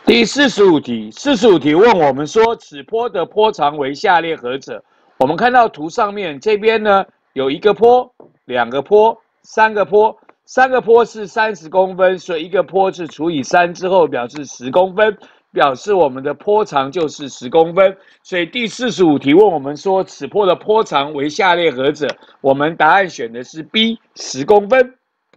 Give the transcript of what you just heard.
第45题，45题问我们说，此坡的坡长为下列何者？我们看到图上面这边呢，有一个坡、2个坡、3个坡，3个坡是30公分，所以一个坡是除以3之后表示10公分，表示我们的坡长就是10公分。所以第45题问我们说，此坡的坡长为下列何者？我们答案选的是 B，10公分。